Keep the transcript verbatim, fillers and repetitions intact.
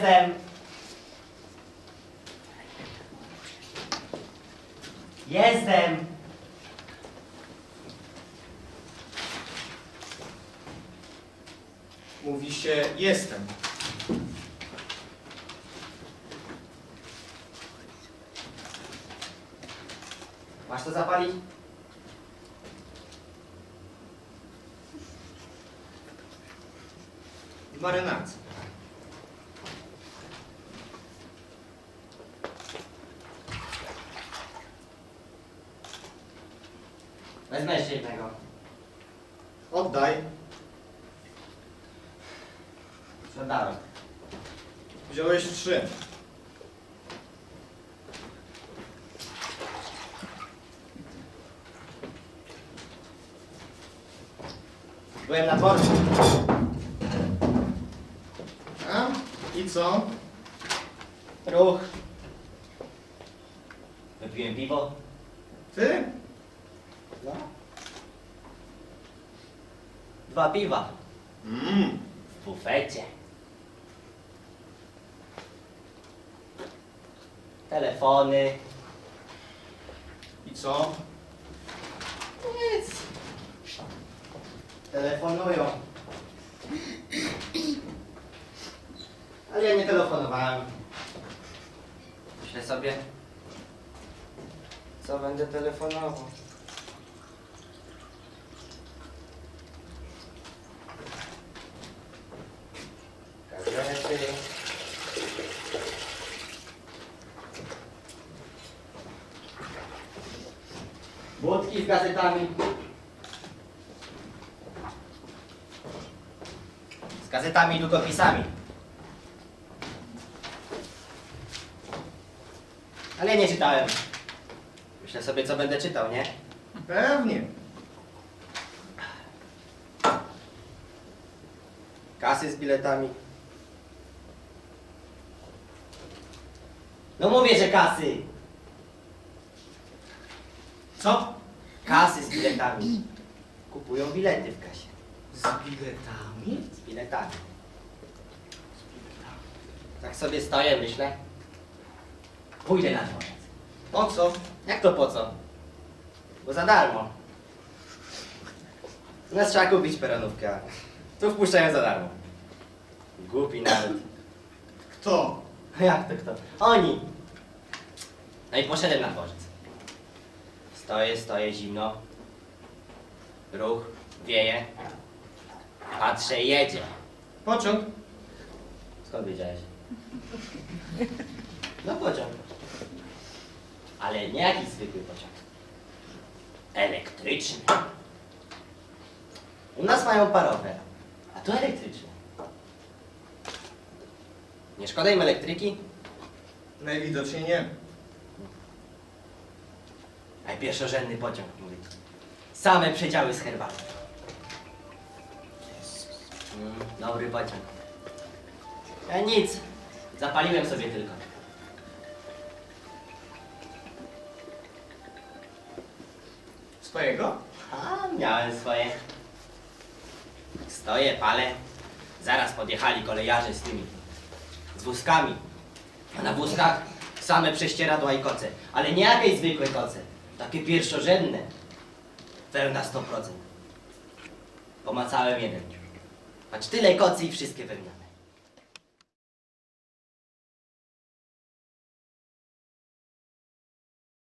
Jestem. Jestem. Mówi się jestem. Masz to zapalić? W marynarce. Wezmę jeszcze jednego. Oddaj. Sprzedałem. Wziąłeś trzy. Byłem na dworcu. A? I co? Ruch. Wypiłem piwo. Ty? No. Dwa piwa. Mmm. W bufecie. Telefony. I co? Nic. Telefonują. Ale ja nie telefonowałem. Myślę sobie, co będę telefonował. Gazety. Budki z gazetami. Z gazetami i długopisami. Ale ja nie czytałem. Myślę sobie, co będę czytał, nie? Pewnie. Kasy z biletami. No mówię, że kasy. Co? Kasy z biletami. Kupują bilety w kasie. Z biletami? Z biletami. Tak sobie stoję, myślę. Pójdę na dworzec. Po co? Jak to po co? Bo za darmo. U nas trzeba kupić peronówkę, a tu wpuszczają za darmo. Głupi nawet. Kto? Jak to kto? Oni! No i poszedłem na dworzec. Stoję, stoję, zimno. Ruch, wieje. Patrzę, jedzie. Pociąg? Skąd wiedziałeś? No pociąg. Ale nie jakiś zwykły pociąg. Elektryczny. U nas mają parowe, a tu elektryczne. Nie szkoda im elektryki? Najwidoczniej nie. A pierwszorzędny pociąg, mówi. Same przedziały z herbaty. Mm, dobry pociąg. Ja nic. Zapaliłem sobie tylko. Swojego? A, miałem swoje. Stoję, palę. Zaraz podjechali kolejarze z tymi, z wózkami. A na wózkach same prześcieradła i koce. Ale nie jakieś zwykłe koce. Takie pierwszorzędne. Wełna sto procent. Pomacałem jeden. Patrz, tyle kocy i wszystkie wełniane.